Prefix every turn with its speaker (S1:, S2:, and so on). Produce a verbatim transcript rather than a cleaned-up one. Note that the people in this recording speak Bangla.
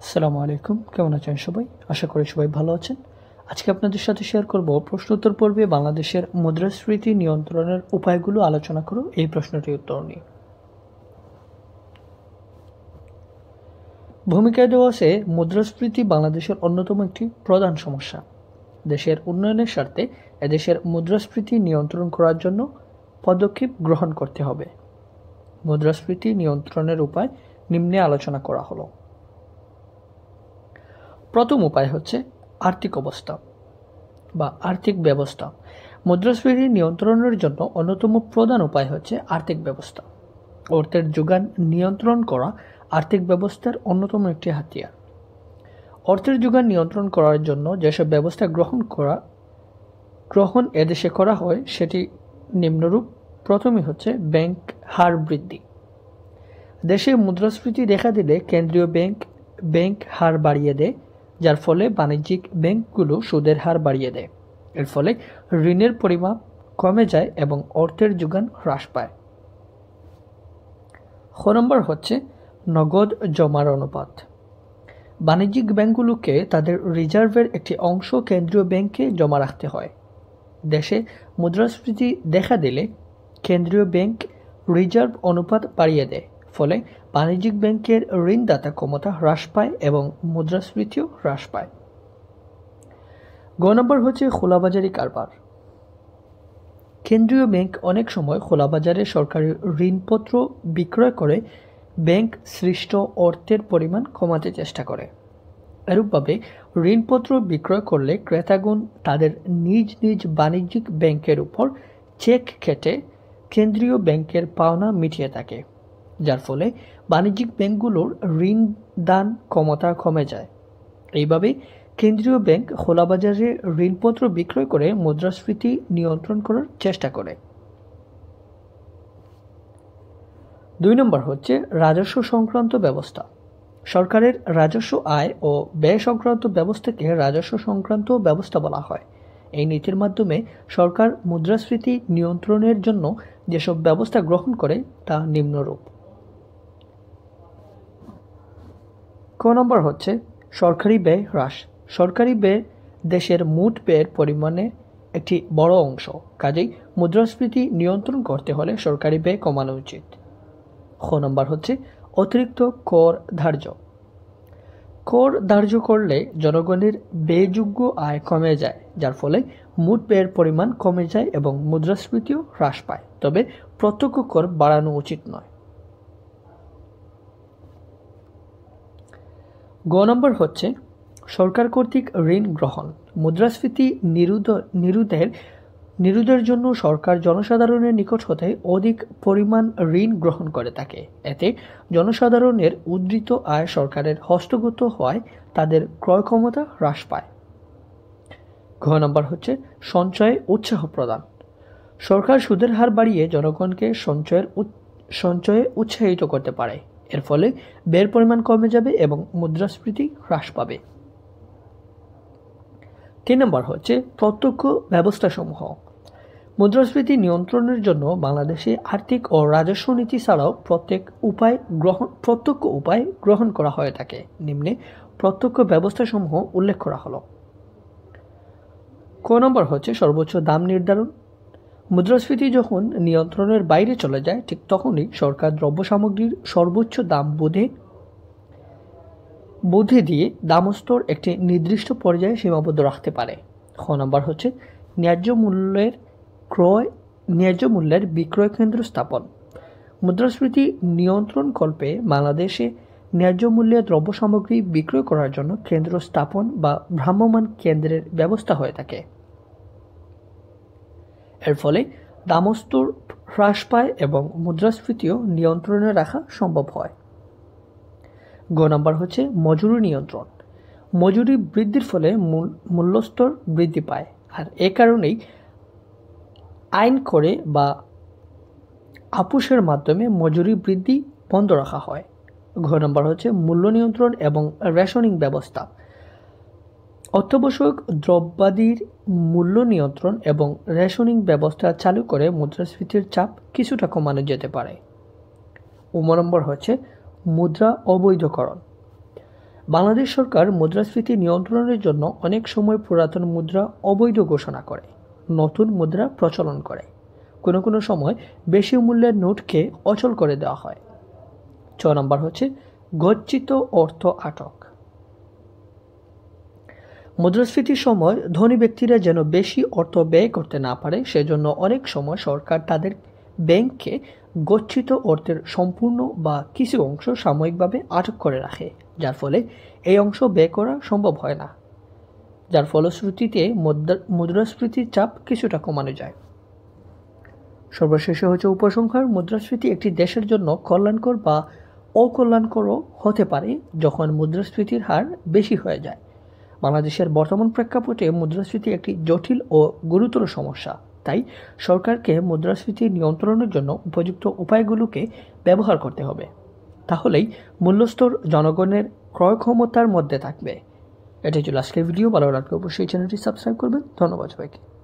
S1: আসসালামু আলাইকুম, কেমন আছেন সবাই? আশা করি সবাই ভালো আছেন। আজকে আপনাদের সাথে শেয়ার করব প্রশ্ন উত্তর পর্বে বাংলাদেশের মুদ্রাস্ফীতি নিয়ন্ত্রণের উপায়গুলো আলোচনা করব এই প্রশ্নটির উত্তর নিয়ে। ভূমিকায় দেওয়া আছে মুদ্রাস্ফীতি বাংলাদেশের অন্যতম একটি প্রধান সমস্যা। দেশের উন্নয়নের স্বার্থে এদেশের মুদ্রাস্ফীতি নিয়ন্ত্রণ করার জন্য পদক্ষেপ গ্রহণ করতে হবে। মুদ্রাস্ফীতি নিয়ন্ত্রণের উপায় নিম্নে আলোচনা করা হলো। প্রথম উপায় হচ্ছে আর্থিক অবস্থা বা আর্থিক ব্যবস্থা। মুদ্রাস্ফীতি নিয়ন্ত্রণের জন্য অন্যতম প্রধান উপায় হচ্ছে আর্থিক ব্যবস্থা। অর্থের যোগান নিয়ন্ত্রণ করা আর্থিক ব্যবস্থার অন্যতম একটি হাতিয়ার। অর্থের যোগান নিয়ন্ত্রণ করার জন্য যেসব ব্যবস্থা গ্রহণ করা গ্রহণ এদেশে করা হয় সেটি নিম্নরূপ। প্রথমে হচ্ছে ব্যাংক হার বৃদ্ধি। দেশে মুদ্রাস্ফীতি দেখা দিলে কেন্দ্রীয় ব্যাংক ব্যাংক হার বাড়িয়ে দেয়, যার ফলে বাণিজ্যিক ব্যাংকগুলো সুদের হার বাড়িয়ে দেয়। এর ফলে ঋণের পরিমাণ কমে যায় এবং অর্থের যোগান হ্রাস পায়। খ নম্বর হচ্ছে নগদ জমার অনুপাত। বাণিজ্যিক ব্যাংকগুলোকে তাদের রিজার্ভের একটি অংশ কেন্দ্রীয় ব্যাংকে জমা রাখতে হয়। দেশে মুদ্রাস্ফীতি দেখা দিলে কেন্দ্রীয় ব্যাংক রিজার্ভ অনুপাত বাড়িয়ে দেয়, ফলে বাণিজ্যিক ব্যাংকের ঋণদাতা ক্ষমতা হ্রাস পায় এবং মুদ্রাস্ফীতিও হ্রাস পায়। গ নম্বর হচ্ছে খোলাবাজারি কারবার। কেন্দ্রীয় ব্যাংক অনেক সময় খোলাবাজারে সরকারি ঋণপত্র বিক্রয় করে ব্যাংক সৃষ্ট অর্থের পরিমাণ কমাতে চেষ্টা করে। এরূপভাবে ঋণপত্র বিক্রয় করলে ক্রেতাগণ তাদের নিজ নিজ বাণিজ্যিক ব্যাংকের উপর চেক কেটে কেন্দ্রীয় ব্যাংকের পাওনা মিটিয়ে থাকে, যার ফলে বাণিজ্যিক ব্যাংকগুলোর ঋণ দান ক্ষমতা কমে যায়। এইভাবে কেন্দ্রীয় ব্যাংক খোলাবাজারে ঋণপত্র বিক্রয় করে মুদ্রাস্ফীতি নিয়ন্ত্রণ করার চেষ্টা করে। দুই নম্বর হচ্ছে রাজস্ব সংক্রান্ত ব্যবস্থা। সরকারের রাজস্ব আয় ও ব্যয় সংক্রান্ত ব্যবস্থাকে রাজস্ব সংক্রান্ত ব্যবস্থা বলা হয়। এই নীতির মাধ্যমে সরকার মুদ্রাস্ফীতি নিয়ন্ত্রণের জন্য যেসব ব্যবস্থা গ্রহণ করে তা নিম্নরূপ। ক নম্বর হচ্ছে সরকারি ব্যয় হ্রাস। সরকারি ব্যয় দেশের মোট ব্যয়ের পরিমাণে একটি বড় অংশ, কাজেই মুদ্রাস্ফীতি নিয়ন্ত্রণ করতে হলে সরকারি ব্যয় কমানো উচিত। খ নম্বর হচ্ছে অতিরিক্ত কর ধার্য। কর ধার্য করলে জনগণের ব্যয়যোগ্য আয় কমে যায়, যার ফলে মোট ব্যয়ের পরিমাণ কমে যায় এবং মুদ্রাস্ফীতিও হ্রাস পায়। তবে প্রত্যক্ষ কর বাড়ানো উচিত নয়। গ নম্বর হচ্ছে সরকার কর্তৃক ঋণ গ্রহণ। মুদ্রাস্ফীতি নিরোধ নিরোধের নিরোধের জন্য সরকার জনসাধারণের নিকট হতে অধিক পরিমাণ ঋণ গ্রহণ করে থাকে। এতে জনসাধারণের উদ্ধৃত আয় সরকারের হস্তগত হওয়ায় তাদের ক্রয় ক্ষমতা হ্রাস পায়। ঘ নম্বর হচ্ছে সঞ্চয়ে উৎসাহ প্রদান। সরকার সুদের হার বাড়িয়ে জনগণকে সঞ্চয়ের সঞ্চয়ে উৎসাহিত করতে পারে। এর ফলে ব্যয়ের পরিমাণ কমে যাবে এবং মুদ্রাস্ফীতি হ্রাস পাবে। তিন নম্বর হচ্ছে প্রত্যক্ষ ব্যবস্থাসমূহ। মুদ্রাস্ফীতি নিয়ন্ত্রণের জন্য বাংলাদেশে আর্থিক ও রাজস্ব নীতি ছাড়াও প্রত্যেক উপায় গ্রহণ প্রত্যক্ষ উপায় গ্রহণ করা হয়ে থাকে। নিম্নে প্রত্যক্ষ ব্যবস্থাসমূহ উল্লেখ করা হলো। ক নম্বর হচ্ছে সর্বোচ্চ দাম নির্ধারণ। মুদ্রাস্ফীতি যখন নিয়ন্ত্রণের বাইরে চলে যায়, ঠিক তখনই সরকার দ্রব্য সামগ্রীর সর্বোচ্চ দাম বোধে বোধে দিয়ে দামস্তর একটি নির্দিষ্ট পর্যায়ে সীমাবদ্ধ রাখতে পারে। খ নম্বর হচ্ছে ন্যায্য মূল্যের ক্রয় ন্যায্য মূল্যের বিক্রয় কেন্দ্র স্থাপন। মুদ্রাস্ফীতি নিয়ন্ত্রণ কল্পে বাংলাদেশে ন্যায্য মূল্যে দ্রব্য সামগ্রী বিক্রয় করার জন্য কেন্দ্র স্থাপন বা ভ্রাম্যমাণ কেন্দ্রের ব্যবস্থা হয়ে থাকে। এর ফলে দামস্তর হ্রাস পায় এবং মুদ্রাস্ফীতিও নিয়ন্ত্রণে রাখা সম্ভব হয়। গ নম্বর হচ্ছে মজুরি নিয়ন্ত্রণ। মজুরি বৃদ্ধির ফলে মূল্যস্তর বৃদ্ধি পায়, আর এ কারণেই আইন করে বা আপোষের মাধ্যমে মজুরি বৃদ্ধি বন্ধ রাখা হয়। ঘ নম্বর হচ্ছে মূল্য নিয়ন্ত্রণ এবং রেশনিং ব্যবস্থা। অত্যাবশ্যক দ্রব্যাদির মূল্য নিয়ন্ত্রণ এবং রেশনিং ব্যবস্থা চালু করে মুদ্রাস্ফীতির চাপ কিছুটা কমানো যেতে পারে। উম নম্বর হচ্ছে মুদ্রা অবৈধকরণ। বাংলাদেশ সরকার মুদ্রাস্ফীতি নিয়ন্ত্রণের জন্য অনেক সময় পুরাতন মুদ্রা অবৈধ ঘোষণা করে, নতুন মুদ্রা প্রচলন করে। কোনো কোনো সময় বেশি মূল্যের নোটকে অচল করে দেওয়া হয়। ছ নম্বর হচ্ছে গচ্ছিত অর্থ আটক। মুদ্রাস্ফীতির সময় ধনী ব্যক্তিরা যেন বেশি অর্থ ব্যয় করতে না পারে, সেজন্য অনেক সময় সরকার তাদের ব্যাংকে গচ্ছিত অর্থের সম্পূর্ণ বা কিছু অংশ সাময়িকভাবে আটক করে রাখে, যার ফলে এই অংশ ব্যয় করা সম্ভব হয় না, যার ফলশ্রুতিতে মুদ্রাস্ফীতির চাপ কিছুটা কমানো যায়। সর্বশেষে হচ্ছে উপসংহার। মুদ্রাস্ফীতি একটি দেশের জন্য কল্যাণকর বা অকল্যাণকরও হতে পারে যখন মুদ্রাস্ফীতির হার বেশি হয়ে যায়। বাংলাদেশের বর্তমান প্রেক্ষাপটে মুদ্রাস্ফীতি একটি জটিল ও গুরুতর সমস্যা, তাই সরকারকে মুদ্রাস্ফীতি নিয়ন্ত্রণের জন্য উপযুক্ত উপায়গুলোকে ব্যবহার করতে হবে। তাহলেই মূল্যস্তর জনগণের ক্রয় ক্ষমতার মধ্যে থাকবে। এটাই ছিল আজকের ভিডিও। ভালো লাগলে অবশ্যই চ্যানেলটি সাবস্ক্রাইব করবেন। ধন্যবাদ সবাইকে।